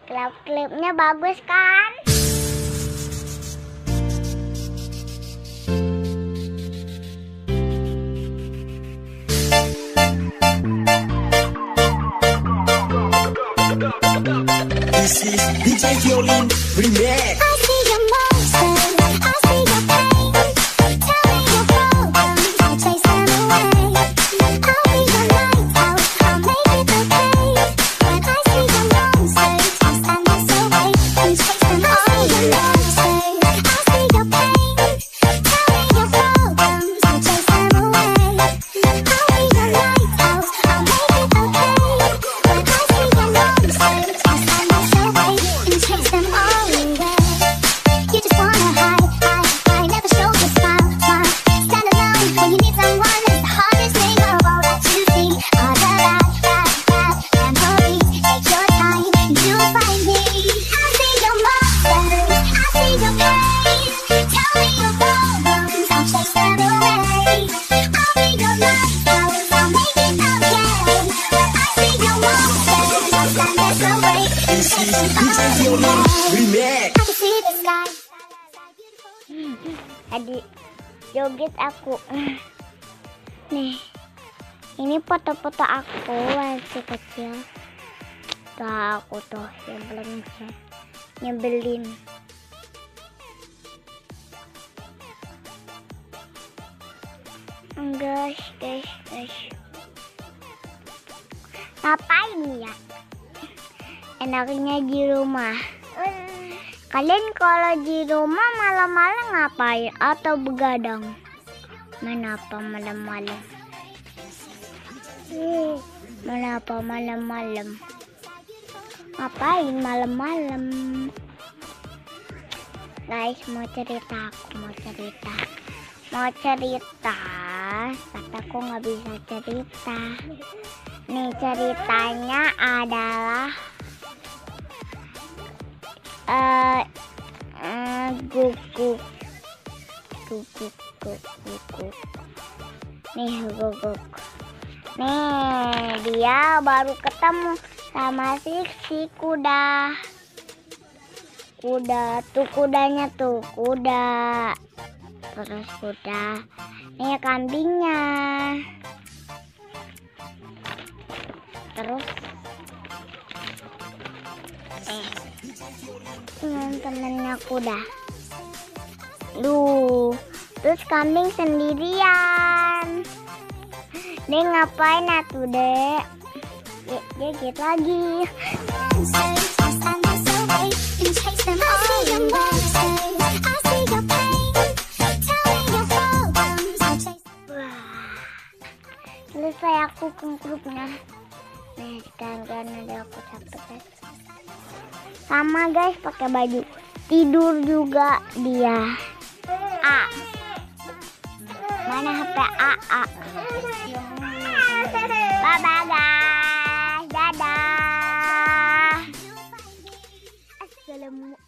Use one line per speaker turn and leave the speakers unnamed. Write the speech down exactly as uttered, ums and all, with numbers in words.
Klip-klipnya bagus kan?
This is D J Violin Remix.
I see your monsters, I see your pain. Tell me your problems, I'll chase them away. I'll be your lighthouse, I'll make it okay. When I see your monsters, I'll stand there so wait and chase them all away. I see your pain. Tell me your problems, I'll chase them away. I'll be your lighthouse, I'll make it okay. When I see your monsters, I'll stand there so wait and chase them all away. You just wanna hide, hide, hide, never show your smile, smile. Stand alone when you need someone. It's the hardest thing of all that you see. All the bad, bad, bad memories. Take your time, you'll find me. I see your monsters, I see your pain. Tell me your problems, I'll chase them away. I'll be your lighthouse, I'll make it okay. When I see your monsters, I'll stand there so wait and
This
chase
is
them
D J
all
Violin
away.
Remix.
I can see the sky.
Tadi joget aku. Nih, ini foto-foto aku masih kecil. Tuh aku tuh yang belum bisa nyebelin. Guys, guys, guys. Ngapain ya? Enaknya di rumah. Kalian kalau di rumah malam-malam ngapain atau begadang? Kenapa malam-malam? Hmm, Kenapa malam-malam? Ngapain malam-malam? Guys, mau cerita, aku mau cerita. Mau cerita, kataku nggak bisa cerita. Nih ceritanya adalah eh uh, guguk guguk guguk guguk nih guguk nih dia baru ketemu sama si si kuda kuda tuh kudanya tuh kuda terus kuda nih kambingnya terus eh temen-temennya kuda. Duh, terus kambing sendirian. Dia ngapain atuh, Dek? Dia gigit lagi. Selesai aku kengkrupnya. Nih, sekarang ada aku capek guys. Sama guys, pakai baju tidur juga dia. A. Mana H P A? A. Bye bye guys, dadah. Assalamualaikum.